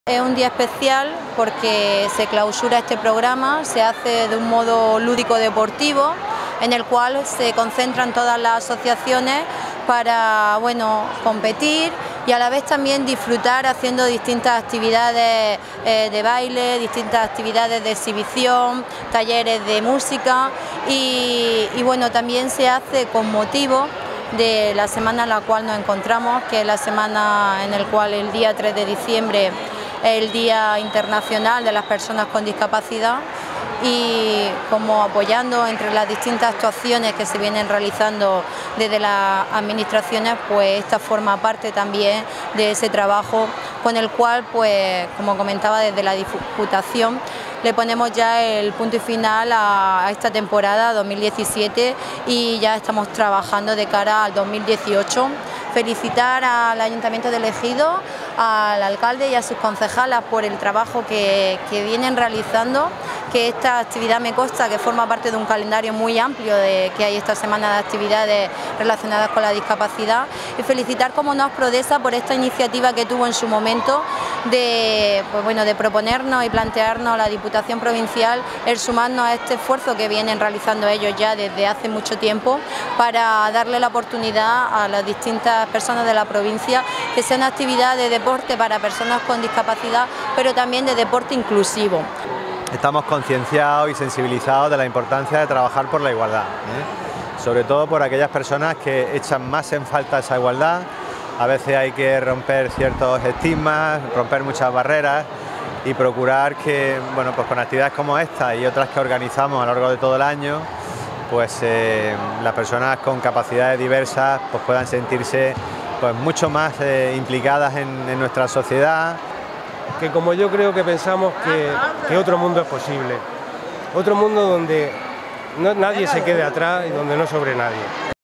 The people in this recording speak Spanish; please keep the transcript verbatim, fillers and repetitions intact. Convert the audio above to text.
Es un día especial porque se clausura este programa, se hace de un modo lúdico-deportivo, en el cual se concentran todas las asociaciones para, bueno, competir y a la vez también disfrutar haciendo distintas actividades eh, de baile, distintas actividades de exhibición, talleres de música y, y bueno, también se hace con motivo de la semana en la cual nos encontramos, que es la semana en la cual el día tres de diciembre es el Día Internacional de las Personas con Discapacidad, y como apoyando entre las distintas actuaciones que se vienen realizando desde las administraciones, pues esta forma parte también de ese trabajo con el cual, pues como comentaba, desde la Diputación le ponemos ya el punto y final a esta temporada dos mil diecisiete y ya estamos trabajando de cara al dos mil dieciocho. Felicitar al Ayuntamiento de Ejido, al alcalde y a sus concejalas por el trabajo que, que vienen realizando, que esta actividad me consta que forma parte de un calendario muy amplio de, que hay esta semana de actividades relacionadas con la discapacidad, y felicitar como nos Prodesa por esta iniciativa que tuvo en su momento de, pues bueno, de proponernos y plantearnos a la Diputación Provincial el sumarnos a este esfuerzo que vienen realizando ellos ya desde hace mucho tiempo para darle la oportunidad a las distintas personas de la provincia que sea una actividad de deporte para personas con discapacidad, pero también de deporte inclusivo. Estamos concienciados y sensibilizados de la importancia de trabajar por la igualdad, ¿eh? Sobre todo por aquellas personas que echan más en falta esa igualdad. A veces hay que romper ciertos estigmas, romper muchas barreras y procurar que, bueno, pues con actividades como esta y otras que organizamos a lo largo de todo el año, pues eh, las personas con capacidades diversas pues puedan sentirse pues mucho más eh, implicadas en, en nuestra sociedad. Que como yo creo que pensamos que, que otro mundo es posible, otro mundo donde no, nadie se quede atrás y donde no sobre nadie.